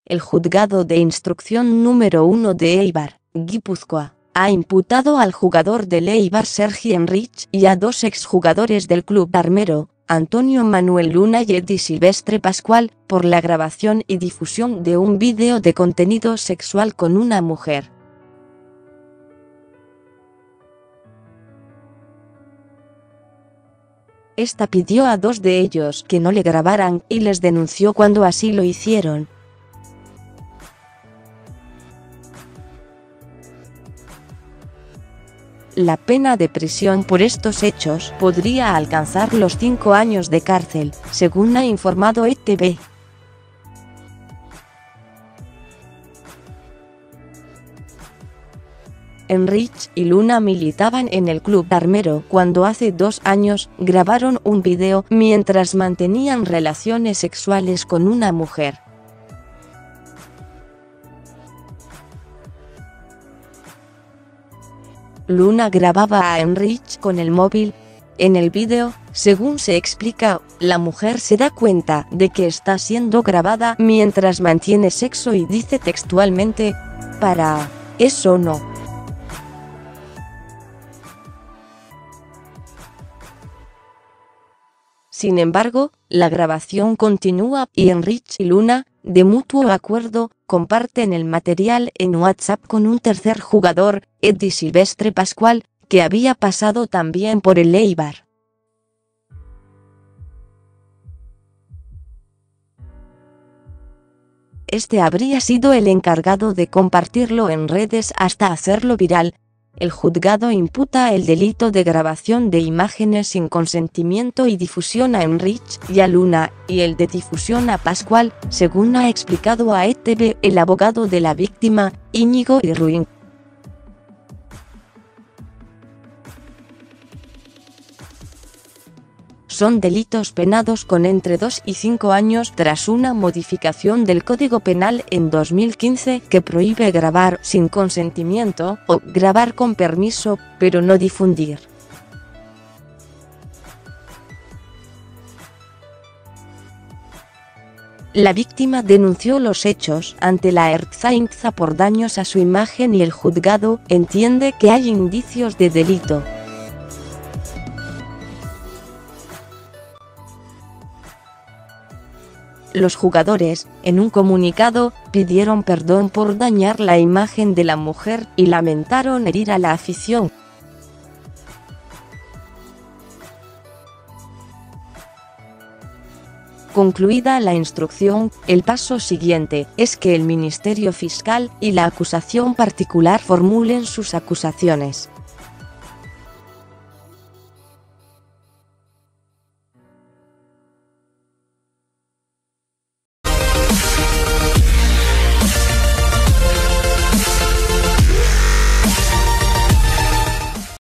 el Juzgado de Instrucción número 1 de Eibar, Guipúzcoa, ha imputado al jugador del Eibar Sergi Enrich y a dos exjugadores del club armero, Antonio Manuel Luna y Eddie Silvestre Pascual, por la grabación y difusión de un vídeo de contenido sexual con una mujer. Esta pidió a dos de ellos que no le grabaran y les denunció cuando así lo hicieron. La pena de prisión por estos hechos podría alcanzar los 5 años de cárcel, según ha informado ETV. Enrich y Luna militaban en el club armero cuando hace 2 años grabaron un video mientras mantenían relaciones sexuales con una mujer. Luna grababa a Enrich con el móvil. En el vídeo, según se explica, la mujer se da cuenta de que está siendo grabada mientras mantiene sexo y dice textualmente: "Para, eso no". Sin embargo, la grabación continúa y Enrich y Luna, de mutuo acuerdo, comparten el material en WhatsApp con un tercer jugador, Eddie Silvestre Pascual, que había pasado también por el Eibar. Este habría sido el encargado de compartirlo en redes hasta hacerlo viral. El juzgado imputa el delito de grabación de imágenes sin consentimiento y difusión a Enrich y a Luna, y el de difusión a Pascual, según ha explicado a ETV el abogado de la víctima, Íñigo Irruin. Son delitos penados con entre 2 y 5 años tras una modificación del Código Penal en 2015 que prohíbe grabar sin consentimiento o grabar con permiso, pero no difundir. La víctima denunció los hechos ante la Ertzaintza por daños a su imagen y el juzgado entiende que hay indicios de delito. Los jugadores, en un comunicado, pidieron perdón por dañar la imagen de la mujer y lamentaron herir a la afición. Concluida la instrucción, el paso siguiente es que el Ministerio Fiscal y la acusación particular formulen sus acusaciones.